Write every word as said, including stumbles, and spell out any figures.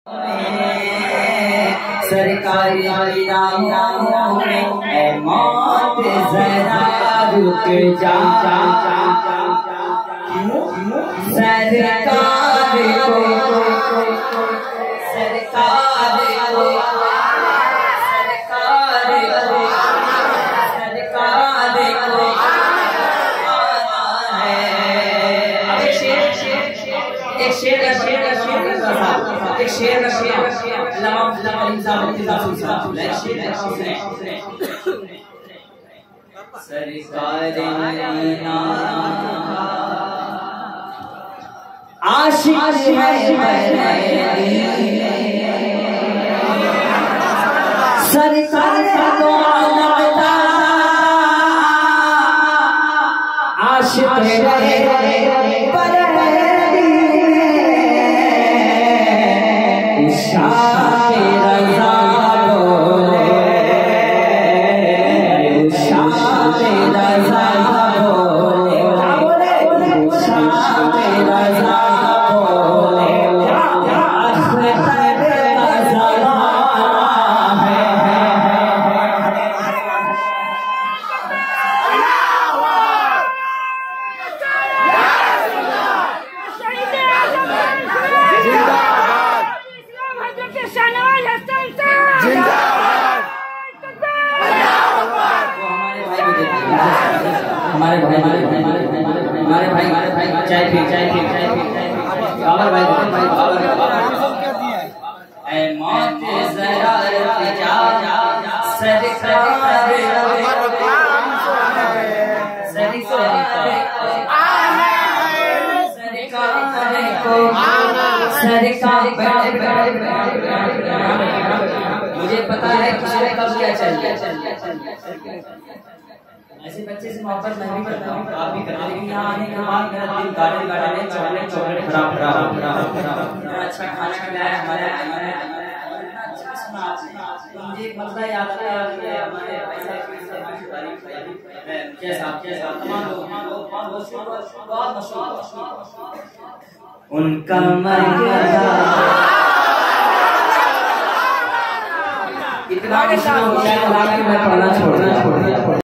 सरकारी राहों में ऐ मौत जरा रुक जा, सरकार को सरकार को सरकार को सरकार को एक शेर एक शेर एक शेर एक शेर लमा करीम साहब सरकार आशिक है सरकार को आशिक है हमारे भाई हमारे भाई हमारे भाई हमारे भाई हमारे भाई चाय पी चाय पी चाय पी बाबर भाई भाई बाबर ऐ मौत जरा रुक जा, सरकार मुझे पता है किसने कब क्या चल गया ऐसे बच्चे से मोहब्बत मैं भी करता हूँ, आप भी करते हैं, लेकिन यहाँ आने के बाद मेरा दिल गाने गाने चॉकलेट चॉकलेट खराब खराब खराब अच्छा खाना खिलाया हमारे हमारे अच्छा सुना आपने मुझे एक मसला याद आता है हमारे जैसा जैसा तमाम लोग बहुत मशहूर उनका मर्यादा इतना मशहूर हो गया कि मैं पढ़ना छोड़ दिया।